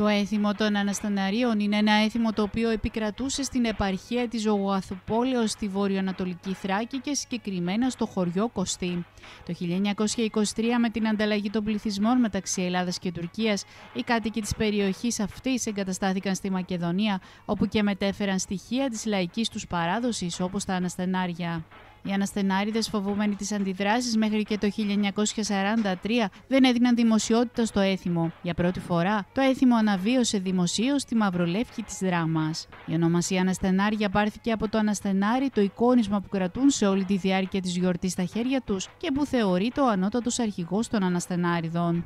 έθιμο των Αναστεναρίων είναι ένα έθιμο το οποίο επικρατούσε στην επαρχία της Ζωγοαθουπόλεως στη βορειοανατολική Θράκη και συγκεκριμένα στο χωριό Κωστή. Το 1923, με την ανταλλαγή των πληθυσμών μεταξύ Ελλάδας και Τουρκίας, οι κάτοικοι της περιοχής αυτής εγκαταστάθηκαν στη Μακεδονία, όπου και μετέφεραν στοιχεία της λαϊκής τους παράδοσης, όπως τα Αναστενάρια. Οι Αναστενάριδες, φοβούμενοι τις αντιδράσεις, μέχρι και το 1943 δεν έδιναν δημοσιότητα στο έθιμο. Για πρώτη φορά, το έθιμο αναβίωσε δημοσίως στη Μαυρολεύκη της Δράμας. Η ονομασία Αναστενάρια πάρθηκε από το αναστενάρι, το εικόνισμα που κρατούν σε όλη τη διάρκεια της γιορτής στα χέρια τους και που θεωρείται ο ανώτατος αρχηγός των Αναστενάριδων.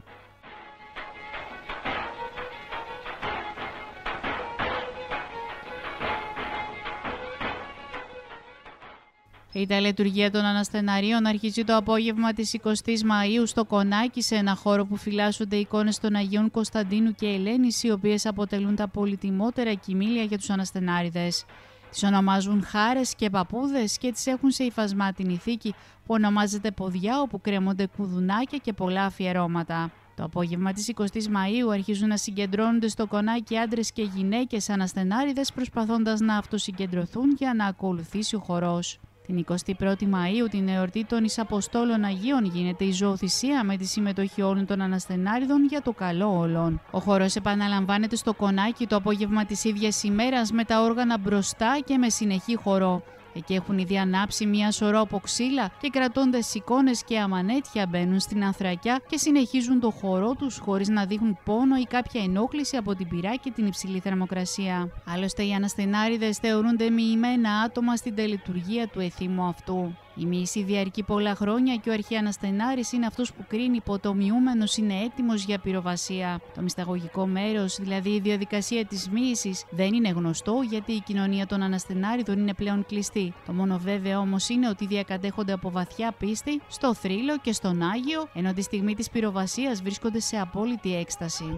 Η ταλαιτουργία των Αναστεναρίων αρχίζει το απόγευμα της 20ης Μαΐου στο Κονάκι, σε ένα χώρο που φυλάσσονται εικόνες των Αγίων Κωνσταντίνου και Ελένης, οι οποίες αποτελούν τα πολυτιμότερα κοιμήλια για τους Αναστενάριδες. Τις ονομάζουν χάρες και παππούδες και τις έχουν σε υφασμάτινη θήκη που ονομάζεται ποδιά, όπου κρέμονται κουδουνάκια και πολλά αφιερώματα. Το απόγευμα της 20ης Μαΐου αρχίζουν να συγκεντρώνονται στο Κονάκι άντρες και γυναίκες Αναστενάριδες, προσπαθώντας να αυτοσυγκεντρωθούν για να ακολουθήσει ο χορός. Την 21η Μαΐου, την εορτή των Εισαποστόλων Αγίων, γίνεται η ζωοθυσία με τη συμμετοχή όλων των Αναστενάριδων για το καλό όλων. Ο χορός επαναλαμβάνεται στο Κονάκι το απόγευμα της ίδιας ημέρας, με τα όργανα μπροστά και με συνεχή χορό. Εκεί έχουν ήδη ανάψει μια σωρό από ξύλα και κρατώντας εικόνες και αμανέτια μπαίνουν στην ανθρακιά και συνεχίζουν το χορό τους χωρίς να δείχνουν πόνο ή κάποια ενόχληση από την πυρά και την υψηλή θερμοκρασία. Άλλωστε, οι Αναστενάριδες θεωρούνται μοιημένα άτομα στην τελετουργία του εθήμου αυτού. Η μοίηση διαρκεί πολλά χρόνια και ο αρχιαναστενάρης είναι αυτός που κρίνει πότε ο μοιούμενος είναι έτοιμος για πυροβασία. Το μυσταγωγικό μέρος, δηλαδή η διαδικασία της μοίησης, δεν είναι γνωστό, γιατί η κοινωνία των Αναστενάριδων είναι πλέον κλειστή. Το μόνο βέβαιο όμως είναι ότι διακατέχονται από βαθιά πίστη στο θρύλο και στον Άγιο, ενώ τη στιγμή της πυροβασίας βρίσκονται σε απόλυτη έκσταση.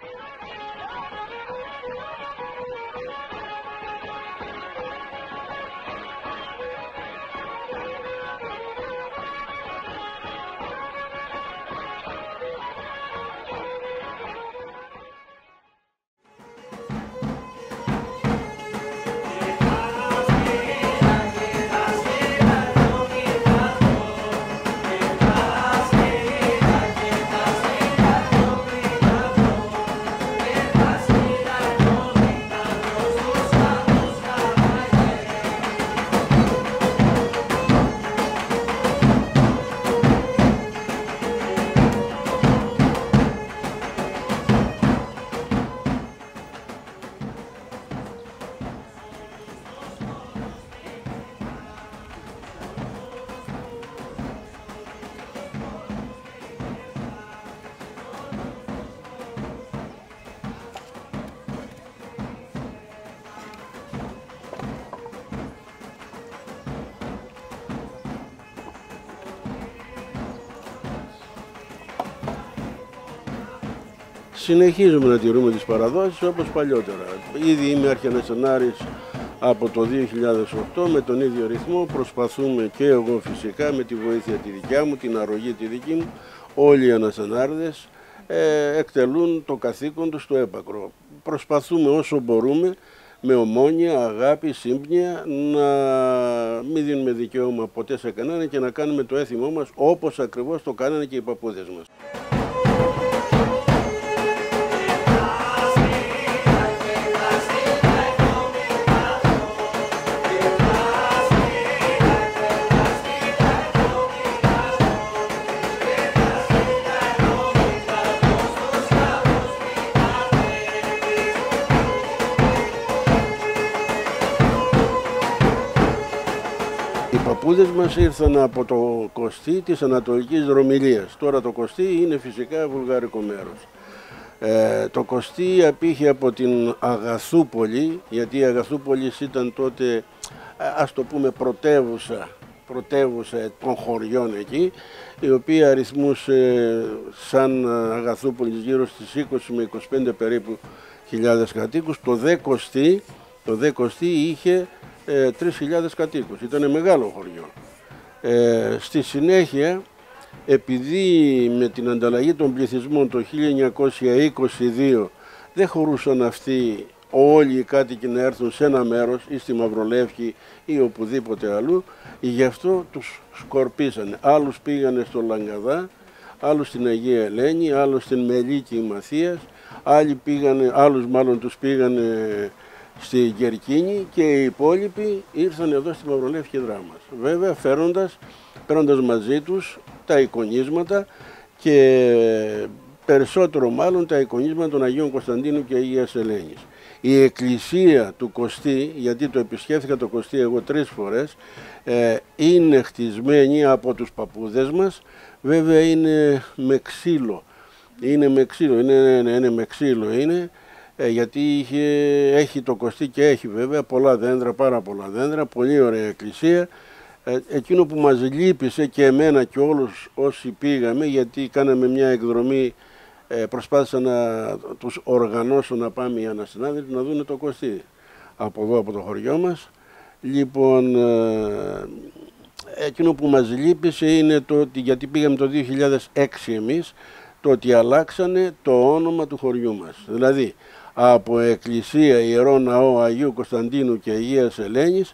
Συνεχίζουμε να τηρούμε τις παραδόσεις όπως παλιότερα. Ήδη είμαι αρχιαναστενάρης από το 2008 με τον ίδιο ρυθμό. Προσπαθούμε και εγώ φυσικά με τη βοήθεια τη δικιά μου, την αρρωγή τη δική μου, όλοι οι Αναστενάριδες εκτελούν το καθήκον τους στο έπακρο. Προσπαθούμε όσο μπορούμε με ομόνοια, αγάπη, σύμπνοια, να μην δίνουμε δικαίωμα ποτέ σε κανέναν και να κάνουμε το έθιμό μας όπως ακριβώς το κάνανε και οι παππούδες μας. Οι παππούδες μας ήρθαν από το Κωστή της Ανατολικής Δρομιλίας. Τώρα το Κωστή είναι φυσικά βουλγάρικο μέρος. Το Κωστή απήχε από την Αγαθούπολη, γιατί η Αγαθούπολη ήταν τότε, ας το πούμε, πρωτεύουσα των χωριών εκεί, η οποία αριθμούσε σαν Αγαθούπολη γύρω στις 20 με 25 περίπου χιλιάδες κατοίκους. Το δε Κωστή είχε 3.000 κατοίκους. Ήταν μεγάλο χωριό. Στη συνέχεια, επειδή με την ανταλλαγή των πληθυσμών το 1922 δεν χωρούσαν αυτοί όλοι οι κάτοικοι να έρθουν σε ένα μέρος ή στη Μαυρολεύκη ή οπουδήποτε αλλού, γι' αυτό τους σκορπίσανε. Άλλους πήγανε στο Λαγκαδά, άλλους στην Αγία Ελένη, άλλους στην Μελίκη Μαθίας, άλλους μάλλον τους πήγανε στη Κερκίνη και οι υπόλοιποι ήρθαν εδώ στη Μαυρολεύκη Δράμας. Βέβαια παίρνοντας μαζί τους τα εικονίσματα και περισσότερο μάλλον τα εικονίσματα των Αγίων Κωνσταντίνου και Αγίας Ελένης. Η εκκλησία του Κωστή, γιατί το επισκέφθηκα το Κωστή εγώ 3 φορές, είναι χτισμένη από τους παππούδες μας, βέβαια είναι με ξύλο. Είναι με ξύλο, γιατί έχει το Κωστή και έχει βέβαια πολλά δέντρα, πάρα πολλά δέντρα, πολύ ωραία εκκλησία. Εκείνο που μας λύπησε και εμένα και όλους όσοι πήγαμε, γιατί κάναμε μια εκδρομή, προσπάθησα να τους οργανώσω να πάμε οι αναστενάδελφοι να δουν το Κωστή από εδώ, από το χωριό μας. Λοιπόν, εκείνο που μας λύπησε είναι το ότι, γιατί πήγαμε το 2006 εμείς, το ότι αλλάξανε το όνομα του χωριού μας. Δηλαδή, από Εκκλησία Ιερό Ναό Αγίου Κωνσταντίνου και Αγίας Ελένης,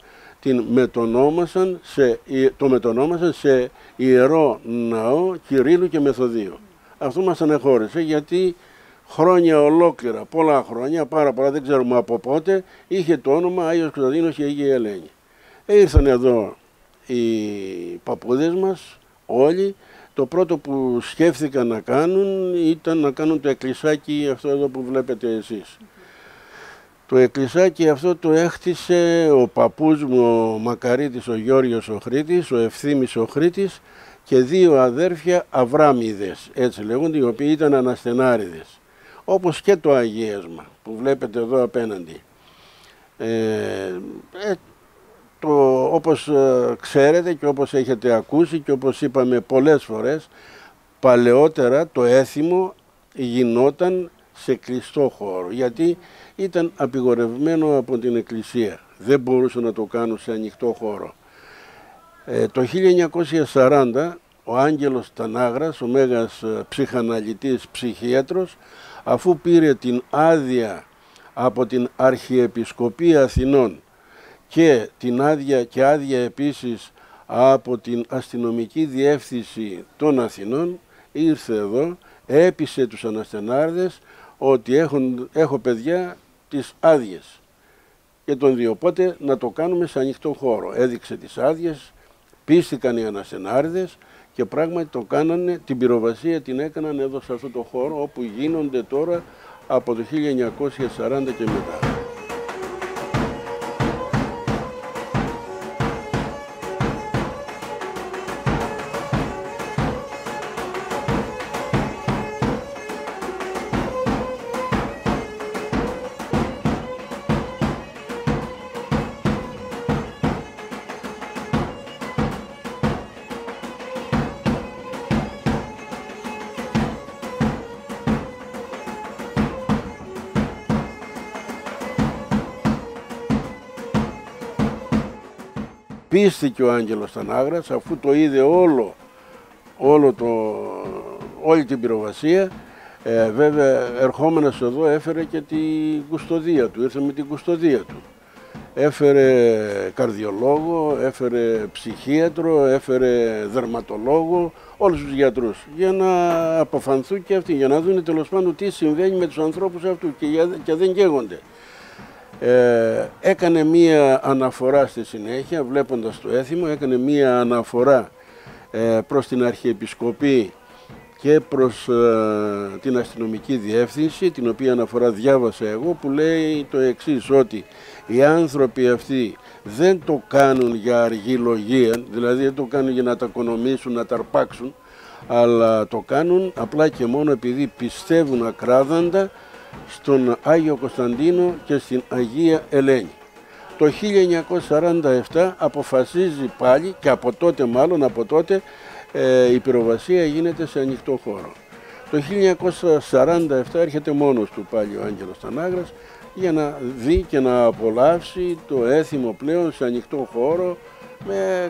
το μετονόμασαν σε Ιερό Ναό Κυρίλλου και Μεθοδίου. Αυτό μας ανεχώρησε, γιατί χρόνια ολόκληρα, πολλά χρόνια, πάρα πολλά, δεν ξέρουμε από πότε, είχε το όνομα Άγιος Κωνσταντίνος και Αγία Ελένη. Ήρθαν εδώ οι παππούδες μας όλοι. Το πρώτο που σκέφθηκαν να κάνουν ήταν να κάνουν το εκκλησάκι αυτό εδώ που βλέπετε εσείς. Το εκκλησάκι αυτό το έχτισε ο παππούς μου, ο Μακαρίτης, ο Γιώργος ο Χρήτης, ο Ευθύμης ο Χρήτης και 2 αδέρφια Αβράμιδες, έτσι λέγονται, οι οποίοι ήταν αναστενάριδες. Όπως και το αγίασμα που βλέπετε εδώ απέναντι. Όπως ξέρετε και όπως έχετε ακούσει και όπως είπαμε πολλές φορές, παλαιότερα το έθιμο γινόταν σε κλειστό χώρο, γιατί ήταν απειγορευμένο από την Εκκλησία. Δεν μπορούσαν να το κάνουν σε ανοιχτό χώρο. Το 1940 ο Άγγελος Τανάγρας, ο μέγας ψυχαναλυτής ψυχίατρος, αφού πήρε την άδεια από την Αρχιεπισκοπή Αθηνών και την άδεια επίσης από την Αστυνομική Διεύθυνση των Αθηνών, ήρθε εδώ, έπεισε τους αναστενάρδες ότι έχω παιδιά τις άδειες και τον δύο, οπότε να το κάνουμε σε ανοιχτό χώρο. Έδειξε τις άδειες, πίστηκαν οι αναστενάρδες και πράγματι το κάνανε, την πυροβασία την έκαναν εδώ σε αυτό το χώρο, όπου γίνονται τώρα από το 1940 και μετά. Πίστηκε ο Άγγελος Τανάγρας, αφού το είδε όλη την πυροβασία, βέβαια ερχόμενος εδώ έφερε και την κουστοδία του, ήρθε με την κουστοδία του. Έφερε καρδιολόγο, έφερε ψυχίατρο, έφερε δερματολόγο, όλους τους γιατρούς, για να αποφανθούν και αυτοί, για να δουν τέλος πάντων τι συμβαίνει με τους ανθρώπους αυτούς και δεν καίγονται. Έκανε μία αναφορά στη συνέχεια, βλέποντας το έθιμο, έκανε μία αναφορά προς την Αρχιεπισκοπή και προς την Αστυνομική Διεύθυνση, την οποία αναφορά διάβασα εγώ, που λέει το εξής, ότι οι άνθρωποι αυτοί δεν το κάνουν για αργυλογία, δηλαδή δεν το κάνουν για να τα οικονομήσουν, να τα αρπάξουν, αλλά το κάνουν απλά και μόνο επειδή πιστεύουν ακράδαντα στον Άγιο Κωνσταντίνο και στην Αγία Ελένη. Το 1947 αποφασίζει πάλι, και από τότε η πυροβασία γίνεται σε ανοιχτό χώρο. Το 1947 έρχεται μόνος του πάλι ο Άγγελος Τανάγρας για να δει και να απολαύσει το έθιμο πλέον σε ανοιχτό χώρο με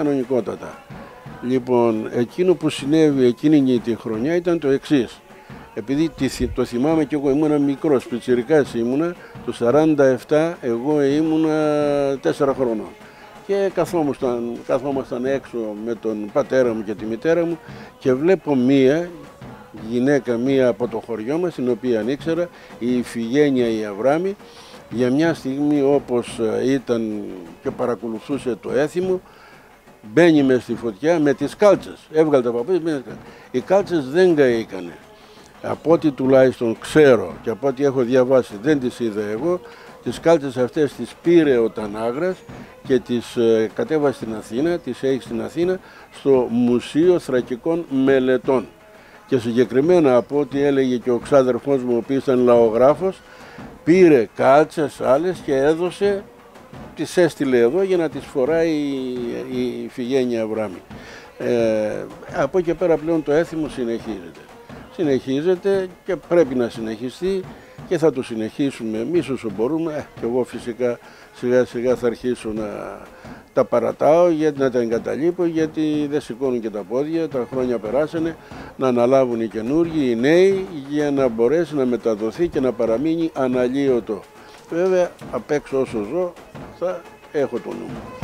κανονικότατα. Λοιπόν, εκείνο που συνέβη εκείνη τη χρονιά ήταν το εξής. επειδή το θυμάμαι και εγώ, ήμουνα μικρός, πιτσιρικάς ήμουνα, το 47 εγώ ήμουνα 4 χρονών. Και καθόμασταν έξω με τον πατέρα μου και τη μητέρα μου και βλέπω μία γυναίκα, μία από το χωριό μας, την οποία ήξερα, η Ιφηγένεια η Αβράμη, για μια στιγμή όπως ήταν και παρακολουθούσε το έθιμο, μπαίνει μες στη φωτιά με τις κάλτσες, έβγαλε τα παπούτσια, οι κάλτσες δεν καήκανε. Από ό,τι τουλάχιστον ξέρω και από ό,τι έχω διαβάσει, δεν τις είδα εγώ, τις κάλτσες αυτές τις πήρε ο Τανάγρας και τις κατέβασε στην Αθήνα, τις έχει στην Αθήνα στο Μουσείο Θρακικών Μελετών. Και συγκεκριμένα από ό,τι έλεγε και ο ξάδερφός μου, ο οποίος ήταν λαογράφος, πήρε κάλτσες άλλες και έδωσε, τις έστειλε εδώ για να τις φοράει η Ιφηγένεια Αβράμη. Από εκεί και πέρα πλέον το έθιμο συνεχίζεται και πρέπει να συνεχιστεί και θα το συνεχίσουμε εμείς όσο μπορούμε. Και εγώ φυσικά σιγά σιγά θα αρχίσω να τα παρατάω, να τα εγκαταλείπω, γιατί δεν σηκώνουν και τα πόδια, τα χρόνια περάσανε, να αναλάβουν οι καινούργοι, οι νέοι, για να μπορέσει να μεταδοθεί και να παραμείνει αναλύωτο. Βέβαια, απ' έξω όσο ζω, θα έχω το νου μου.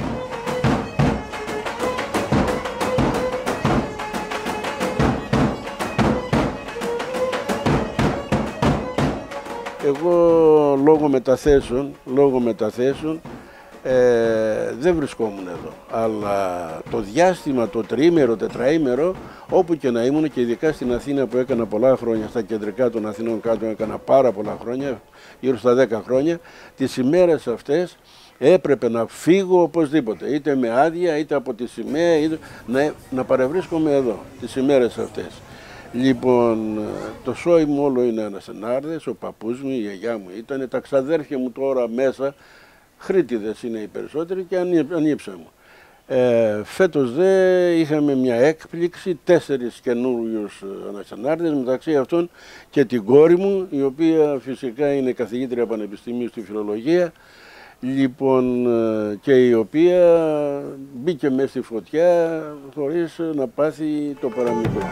Εγώ λόγω μεταθέσεων δεν βρισκόμουν εδώ, αλλά το διάστημα, το τριήμερο, τετραήμερο, όπου και να ήμουν και ειδικά στην Αθήνα που έκανα πολλά χρόνια, στα κεντρικά των Αθηνών κάτω έκανα πάρα πολλά χρόνια, γύρω στα 10 χρόνια, τις ημέρες αυτές έπρεπε να φύγω οπωσδήποτε, είτε με άδεια, είτε από τη σημαία, είτε να παρευρίσκομαι εδώ, τις ημέρες αυτές. Λοιπόν, το σόι μου όλο είναι Αναστενάρδες, ο παππούς μου, η γιαγιά μου ήταν, τα ξαδέρφια μου τώρα μέσα, Χρήτιδες είναι οι περισσότεροι και ανήψα μου. Φέτος είχαμε μια έκπληξη, 4 καινούριους Αναστενάρδες, μεταξύ αυτών και την κόρη μου, η οποία φυσικά είναι καθηγήτρια πανεπιστημίου στη φιλολογία, λοιπόν, και η οποία μπήκε μέσα στη φωτιά χωρίς να πάθει το παραμικρό.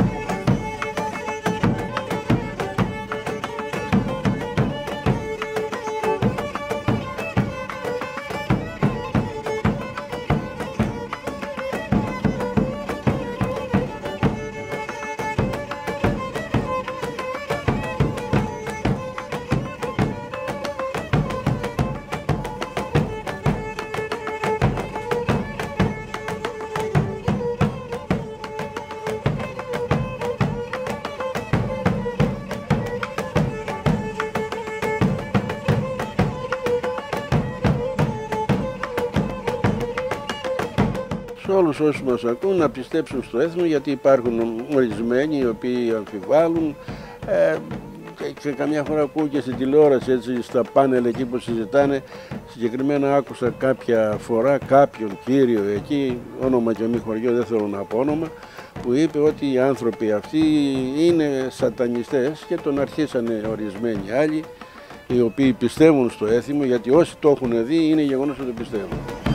Όλους όσους μας ακούν να πιστέψουν στο έθιμο, γιατί υπάρχουν ορισμένοι οι οποίοι αμφιβάλλουν και καμιά φορά ακούω και στην τηλεόραση, έτσι, στα πάνελ εκεί που συζητάνε. Συγκεκριμένα άκουσα κάποια φορά κάποιον κύριο εκεί, όνομα και μη χωριό, δεν θέλω να πω όνομα, που είπε ότι οι άνθρωποι αυτοί είναι σατανιστές και τον αρχίσανε ορισμένοι άλλοι οι οποίοι πιστεύουν στο έθιμο, γιατί όσοι το έχουν δει είναι γεγονός ότι το πιστεύουν.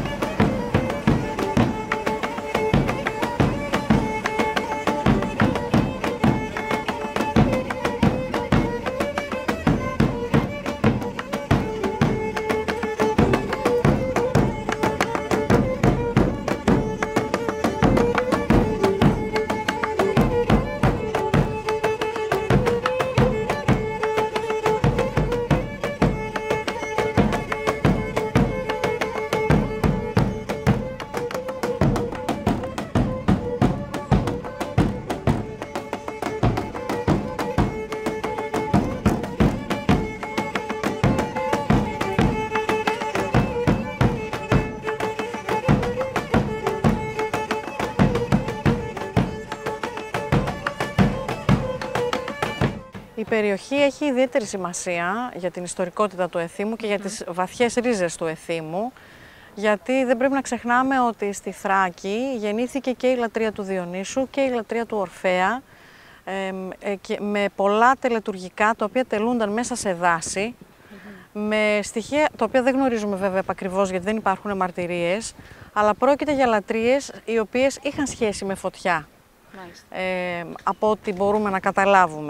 Η περιοχή έχει ιδιαίτερη σημασία για την ιστορικότητα του Εθήμου και για τις βαθιές ρίζες του Εθήμου, γιατί δεν πρέπει να ξεχνάμε ότι στη Θράκη γεννήθηκε και η λατρεία του Διονύσου και η λατρεία του Ορφέα, και με πολλά τελετουργικά τα οποία τελούνταν μέσα σε δάση, με στοιχεία τα οποία δεν γνωρίζουμε βέβαια επακριβώς γιατί δεν υπάρχουν μαρτυρίες, αλλά πρόκειται για λατρείες οι οποίες είχαν σχέση με φωτιά, από ό,τι μπορούμε να καταλάβουμε.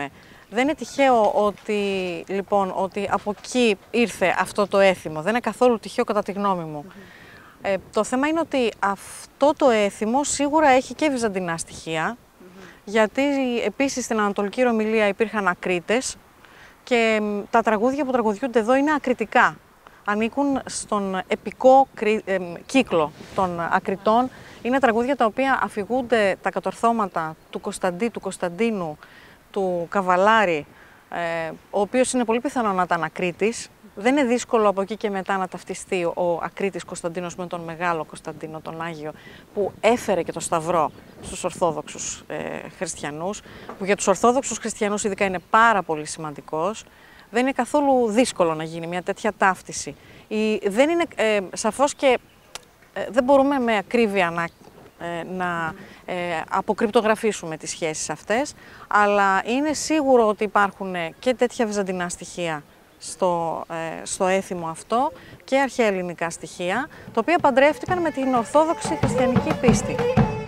Δεν είναι τυχαίο ότι, λοιπόν, ότι από εκεί ήρθε αυτό το έθιμο. Δεν είναι καθόλου τυχαίο κατά τη γνώμη μου. Το θέμα είναι ότι αυτό το έθιμο σίγουρα έχει και βυζαντινά στοιχεία, γιατί επίσης στην Ανατολική Ρωμυλία υπήρχαν ακρίτες και τα τραγούδια που τραγουδιούνται εδώ είναι ακριτικά. Ανήκουν στον επικό κύκλο των ακριτών. Είναι τραγούδια τα οποία αφηγούνται τα κατορθώματα του Κωνσταντίνου, του Καβαλάρη, ο οποίος είναι πολύ πιθανό να ήταν ακρίτης. Δεν είναι δύσκολο από εκεί και μετά να ταυτιστεί ο ακρίτης Κωνσταντίνος με τον Μεγάλο Κωνσταντίνο, τον Άγιο, που έφερε και το Σταυρό στους Ορθόδοξους χριστιανούς, που για τους Ορθόδοξους χριστιανούς ειδικά είναι πάρα πολύ σημαντικός. Δεν είναι καθόλου δύσκολο να γίνει μια τέτοια ταύτιση. Δεν είναι, σαφώς και δεν μπορούμε με ακρίβεια να αποκρυπτογραφήσουμε τις σχέσεις αυτές, αλλά είναι σίγουρο ότι υπάρχουν και τέτοια βυζαντινά στοιχεία στο έθιμο αυτό και αρχαία ελληνικά στοιχεία, τα οποία παντρεύτηκαν με την ορθόδοξη χριστιανική πίστη.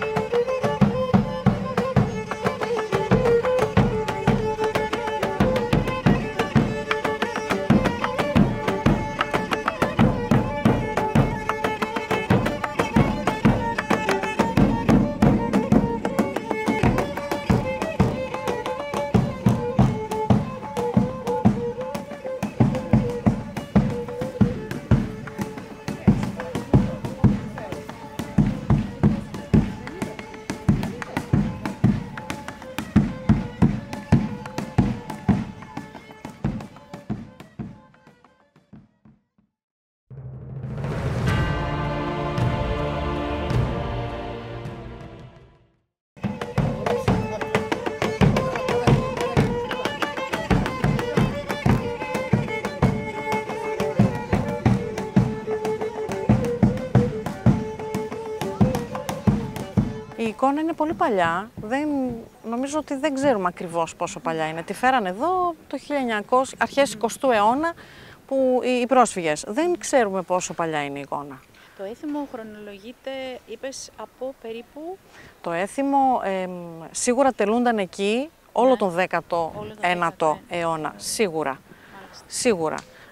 Η εικόνα είναι πολύ παλιά, νομίζω ότι δεν ξέρουμε ακριβώς πόσο παλιά είναι. Τη φέρανε εδώ το 1900, αρχές 20ου αιώνα, οι πρόσφυγες. Δεν ξέρουμε πόσο παλιά είναι η εικόνα. Το έθιμο χρονολογείται, είπες, από περίπου... Το έθιμο σίγουρα τελούνταν εκεί όλο τον 19ο αιώνα, σίγουρα. Σίγουρα.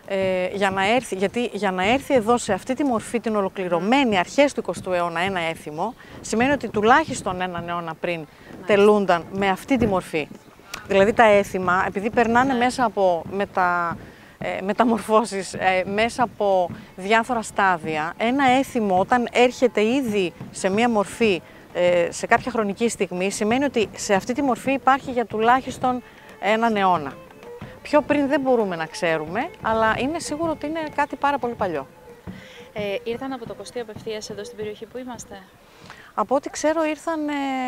Γιατί για να έρθει εδώ σε αυτή τη μορφή την ολοκληρωμένη αρχές του 20ου αιώνα ένα έθιμο, σημαίνει ότι τουλάχιστον έναν αιώνα πριν τελούνταν με αυτή τη μορφή. Δηλαδή τα έθιμα, επειδή περνάνε μέσα από μεταμορφώσεις, μέσα από διάφορα στάδια, ένα έθιμο όταν έρχεται ήδη σε μία μορφή σε κάποια χρονική στιγμή, σημαίνει ότι σε αυτή τη μορφή υπάρχει για τουλάχιστον έναν αιώνα. Πιο πριν δεν μπορούμε να ξέρουμε, αλλά είναι σίγουρο ότι είναι κάτι πάρα πολύ παλιό. Ήρθαν από το Κωστή απευθείας εδώ στην περιοχή που είμαστε? Από ό,τι ξέρω ήρθαν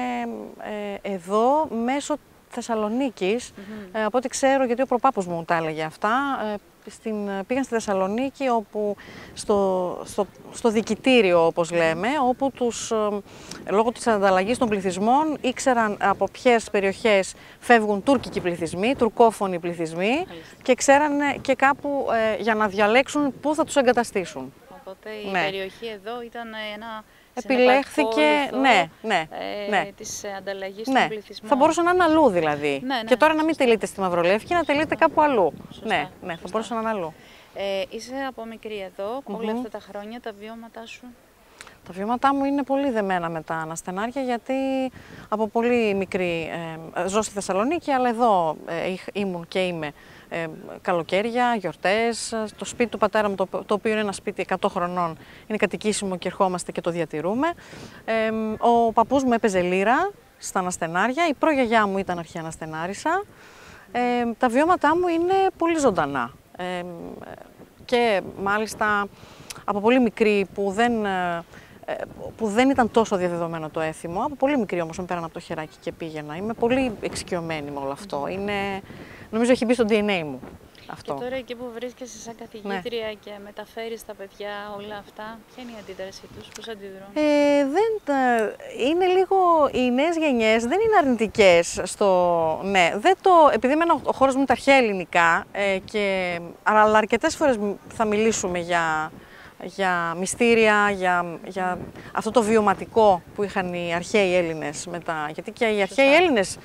εδώ μέσω Θεσσαλονίκης. Από ό,τι ξέρω, γιατί ο προπάπους μου τα έλεγε αυτά, πήγαν στη Θεσσαλονίκη, όπου στο δικητήριο, όπως λέμε, όπου λόγω της ανταλλαγής των πληθυσμών ήξεραν από ποιες περιοχές φεύγουν τουρκικοί πληθυσμοί, τουρκόφωνοι πληθυσμοί, και ξέρανε και κάπου για να διαλέξουν πού θα τους εγκαταστήσουν. Οπότε η περιοχή εδώ ήταν ένα... Επιλέχθηκε, ναι. Της ανταλλαγής των πληθυσμών. Θα μπορούσε να είναι αλλού δηλαδή. Και τώρα να μην τελείται στη Μαυρολεύκη, να τελείται κάπου αλλού. Σωστά. Ναι, θα μπορούσε να είναι αλλού. Είσαι από μικρή εδώ, όλα αυτά τα χρόνια, τα βιώματά σου? Τα βιώματά μου είναι πολύ δεμένα με τα αναστενάρια, γιατί από πολύ μικρή ζω στη Θεσσαλονίκη, αλλά εδώ ήμουν και είμαι καλοκαίρια, γιορτές. Το σπίτι του πατέρα μου, το οποίο είναι ένα σπίτι 100 χρονών, είναι κατοικήσιμο και ερχόμαστε και το διατηρούμε. Ο παππούς μου έπαιζε λύρα στα αναστενάρια, η προγιαγιά μου ήταν αρχαία αναστενάρισα. Τα βιώματά μου είναι πολύ ζωντανά. Και μάλιστα από πολύ μικρή, που δεν ήταν τόσο διαδεδομένο το έθιμο, από πολύ μικρή όμως με πέραν από το χεράκι και πήγαινα. Είμαι πολύ εξοικειωμένη με όλο αυτό. Νομίζω έχει μπει στο DNA μου αυτό. Και τώρα εκεί που βρίσκεσαι σαν καθηγήτρια και μεταφέρεις στα παιδιά όλα αυτά, ποια είναι η αντίδρασή τους, πώς αντιδρούν? Είναι λίγο, οι νέες γενιές δεν είναι αρνητικές επειδή ο χώρος μου είναι τα αρχαία ελληνικά, αλλά αρκετές φορές θα μιλήσουμε για μυστήρια, για αυτό το βιωματικό που είχαν οι αρχαίοι Έλληνες μετά. Γιατί και οι αρχαίοι Έλληνες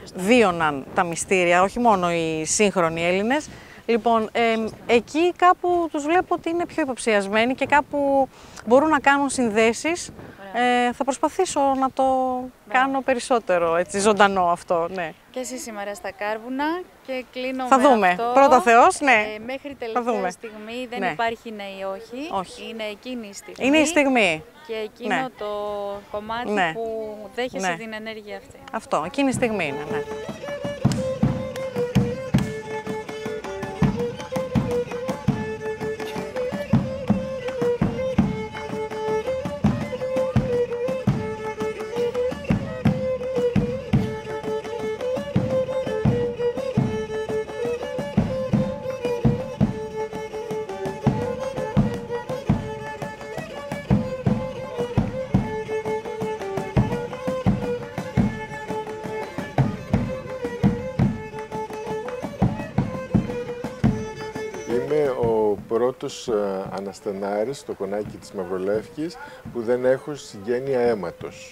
βίωναν τα μυστήρια, όχι μόνο οι σύγχρονοι Έλληνες. Λοιπόν, εκεί κάπου τους βλέπω ότι είναι πιο υποψιασμένοι και κάπου μπορούν να κάνουν συνδέσεις. Θα προσπαθήσω να το κάνω περισσότερο, έτσι, ζωντανό αυτό, ναι. Και εσύ σήμερα στα Κάρβουνα και κλείνω θα με δούμε. αυτό. Πρώτα Θεός, ναι. Μέχρι τελευταία στιγμή δεν υπάρχει ναι ή όχι. Όχι. Είναι εκείνη η στιγμή. Είναι η στιγμή. Και εκείνο το κομμάτι που δέχεσαι την ενέργεια αυτή. Αυτό, εκείνη η στιγμή είναι, ναι. Είμαι ο πρώτος αναστενάρης στο κονάκι της Μαυρολεύκης που δεν έχω συγγένεια αίματος.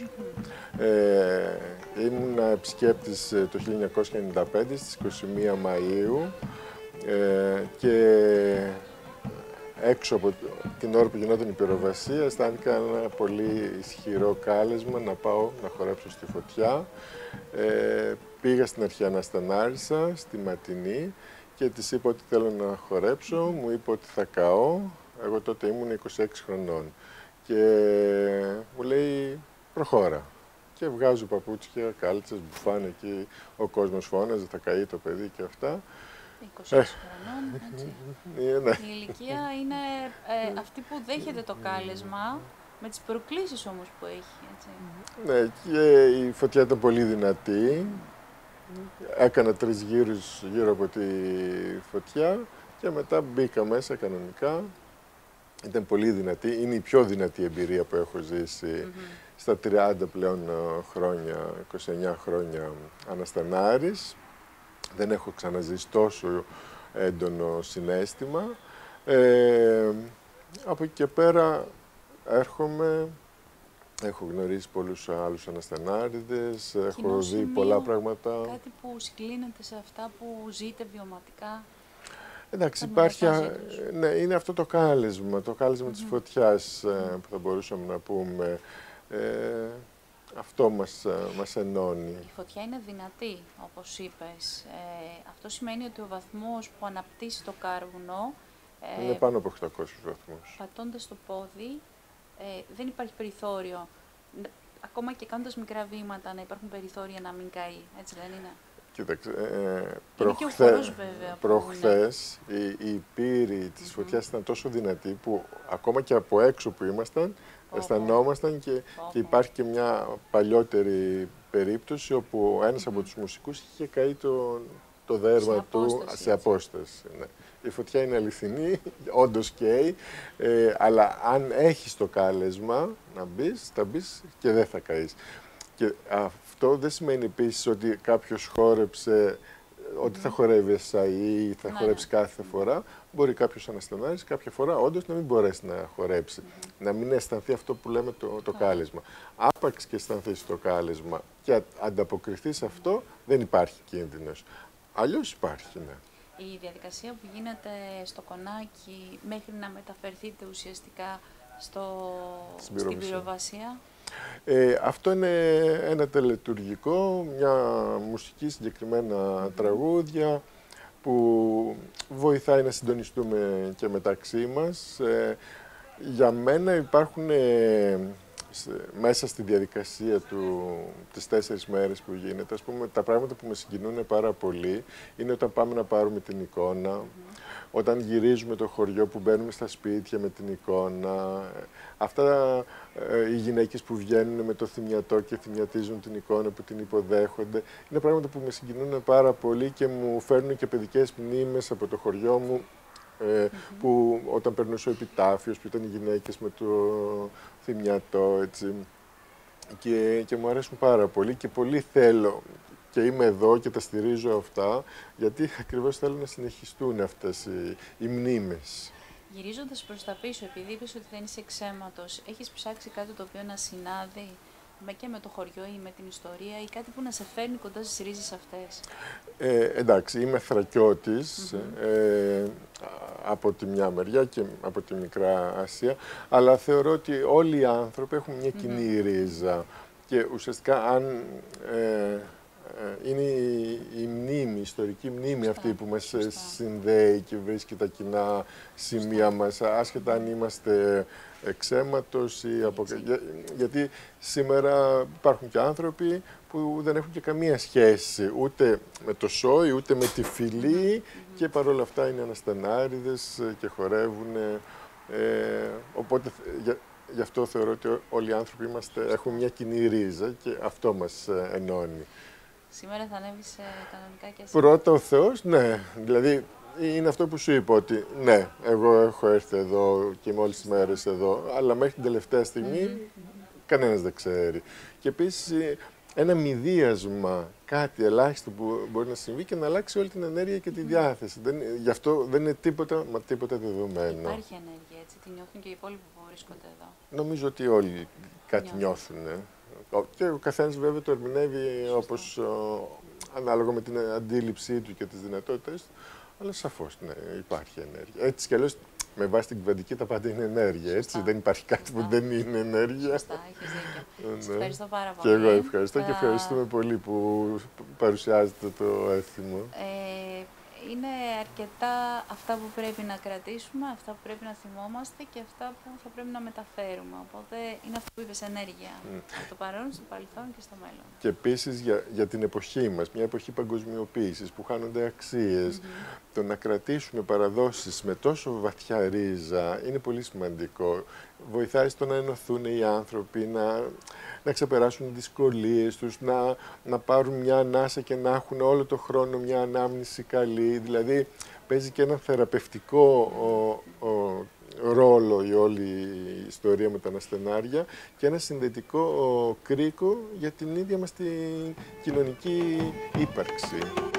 Ήμουν επισκέπτης το 1995 στις 21 Μαΐου και έξω από την ώρα που γινόταν η πυροβασία αισθάνθηκα ένα πολύ ισχυρό κάλεσμα να πάω να χορέψω στη φωτιά. Πήγα στην αρχή αναστενάρισα, στη Ματινή, και της είπα ότι θέλω να χορέψω, μου είπε ότι θα καώ. Εγώ τότε ήμουν 26 χρονών και μου λέει προχώρα. Και βγάζω παπούτσια, κάλτσες, μπουφάνε και ο κόσμος φώναζε, θα καεί το παιδί και αυτά. 26 χρονών, έτσι. Ναι. Η ηλικία είναι αυτή που δέχεται το κάλεσμα, με τις προκλήσεις όμως που έχει, έτσι. Ναι, και η φωτιά ήταν πολύ δυνατή. Έκανα 3 γύρους γύρω από τη φωτιά και μετά μπήκα μέσα κανονικά. Ήταν πολύ δυνατή. Είναι η πιο δυνατή εμπειρία που έχω ζήσει στα 30 πλέον χρόνια, 29 χρόνια αναστενάρης. Δεν έχω ξαναζήσει τόσο έντονο συναίσθημα. Από εκεί και πέρα έρχομαι. Έχω γνωρίσει πολλούς άλλους αναστενάριδες, έχω δει πολλά πράγματα. Κάτι που συγκλίνεται σε αυτά που ζείτε βιωματικά. Εντάξει, υπάρχει, ναι, είναι αυτό το κάλεσμα της φωτιάς που θα μπορούσαμε να πούμε. Αυτό μας ενώνει. Η φωτιά είναι δυνατή, όπως είπες. Αυτό σημαίνει ότι ο βαθμός που αναπτύσσει το κάρβουνο... είναι πάνω από 800 βαθμούς. Πατώντας το πόδι, δεν υπάρχει περιθώριο, ακόμα και κάνοντας μικρά βήματα, να υπάρχουν περιθώρια να μην καεί, έτσι δεν είναι? Κοίταξε, προχθές η πύρη της φωτιάς ήταν τόσο δυνατή που ακόμα και από έξω που ήμασταν, αισθανόμασταν και υπάρχει και μια παλιότερη περίπτωση όπου ένας από τους μουσικούς είχε καεί το δέρμα του σε απόσταση. Ναι. Η φωτιά είναι αληθινή, όντως καίει, αλλά αν έχεις το κάλεσμα να μπεις, θα μπεις και δεν θα καείς. Και αυτό δεν σημαίνει επίσης ότι κάποιος χόρεψε, ότι θα χορεύει εσαΐ ή θα χορέψει κάθε φορά. Μπορεί κάποιος αναστενάρης κάποια φορά όντως να μην μπορέσει να χορέψει, να μην αισθανθεί αυτό που λέμε το κάλεσμα. Άπαξ και αισθανθείς το κάλεσμα και ανταποκριθείς σε αυτό, δεν υπάρχει κίνδυνος. Αλλιώς υπάρχει, ναι. Η διαδικασία που γίνεται στο κονάκι μέχρι να μεταφερθείτε ουσιαστικά στην πυροβασία. Αυτό είναι ένα τελετουργικό, μια μουσική συγκεκριμένα τραγούδια που βοηθάει να συντονιστούμε και μεταξύ μας. Για μένα υπάρχουν μέσα στη διαδικασία τις 4 μέρες που γίνεται, ας πούμε, τα πράγματα που με συγκινούν πάρα πολύ είναι όταν πάμε να πάρουμε την εικόνα, όταν γυρίζουμε το χωριό που μπαίνουμε στα σπίτια με την εικόνα, αυτά οι γυναίκες που βγαίνουν με το θυμιατό και θυμιατίζουν την εικόνα που την υποδέχονται, είναι πράγματα που με συγκινούν πάρα πολύ και μου φέρνουν και παιδικές μνήμες από το χωριό μου, που όταν περνούσε ο επιτάφιος, που ήταν οι γυναίκες με το θυμιατό, έτσι, και μου αρέσουν πάρα πολύ και πολύ θέλω και είμαι εδώ και τα στηρίζω αυτά, γιατί ακριβώς θέλω να συνεχιστούν αυτές οι μνήμες. Γυρίζοντας προς τα πίσω, επειδή είπες ότι δεν είσαι εξαίματος, έχεις ψάξει κάτι το οποίο να συνάδει και με το χωριό ή με την ιστορία ή κάτι που να σε φέρνει κοντά στις ρίζες αυτές? Εντάξει, είμαι Θρακιώτης από τη μια μεριά και από τη Μικρά Ασία, αλλά θεωρώ ότι όλοι οι άνθρωποι έχουν μια κοινή ρίζα και ουσιαστικά αν είναι η μνήμη, η ιστορική μνήμη αυτή που μας συνδέει και βρίσκει τα κοινά σημεία μας, άσχετα αν είμαστε εξαίματος ή γιατί σήμερα υπάρχουν και άνθρωποι που δεν έχουν και καμία σχέση ούτε με το σόι, ούτε με τη φυλή και παρόλα αυτά είναι αναστενάριδες και χορεύουν. Οπότε γι' αυτό θεωρώ ότι όλοι οι άνθρωποι έχουν μια κοινή ρίζα και αυτό μας ενώνει. Σήμερα θα ανέβεις κανονικά και εσύ? Πρώτα ο Θεός, ναι. Δηλαδή είναι αυτό που σου είπα ότι ναι, εγώ έχω έρθει εδώ και είμαι όλες τις μέρες εδώ, αλλά μέχρι την τελευταία στιγμή κανένας δεν ξέρει. Και επίσης ένα μηδίασμα, κάτι ελάχιστο που μπορεί να συμβεί και να αλλάξει όλη την ενέργεια και τη διάθεση. Γι' αυτό δεν είναι τίποτα δεδομένο. Υπάρχει ενέργεια, έτσι, τη νιώθουν και οι υπόλοιποι που βρίσκονται εδώ? Νομίζω ότι όλοι κάτι νιώθουν. Και ο καθένας βέβαια το ερμηνεύει όπως ανάλογα με την αντίληψή του και τις δυνατότητες του, αλλά σαφώς ναι, υπάρχει ενέργεια. Έτσι κι αλλιώς με βάση την κυβερνητική τα πάντα είναι ενέργεια, έτσι, δεν υπάρχει κάτι που δεν είναι ενέργεια. Σωστά, έχεις δίκιο. Σε ευχαριστώ πάρα πολύ. Και εγώ ευχαριστώ και ευχαριστούμε πολύ που παρουσιάζετε το έθιμο. Είναι αρκετά αυτά που πρέπει να κρατήσουμε, αυτά που πρέπει να θυμόμαστε και αυτά που θα πρέπει να μεταφέρουμε. Οπότε είναι αυτό που είπες, ενέργεια. Από το παρόν, στο παρελθόν και στο μέλλον. Και επίσης για την εποχή μας, μια εποχή παγκοσμιοποίησης που χάνονται αξίες, το να κρατήσουμε παραδόσεις με τόσο βαθιά ρίζα είναι πολύ σημαντικό. Βοηθάει στο να ενωθούν οι άνθρωποι, να ξεπεράσουν τις δυσκολίες τους, να πάρουν μια ανάσα και να έχουν όλο το χρόνο μια ανάμνηση καλή. Δηλαδή παίζει και ένα θεραπευτικό ρόλο η όλη η ιστορία με τα αναστενάρια και ένα συνδετικό κρίκο για την ίδια μας την κοινωνική ύπαρξη.